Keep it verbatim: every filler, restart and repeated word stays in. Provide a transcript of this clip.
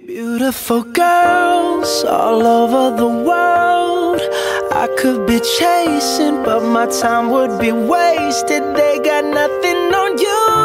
Beautiful girls all over the world I could be chasing, but my time would be wasted. They got nothing on you.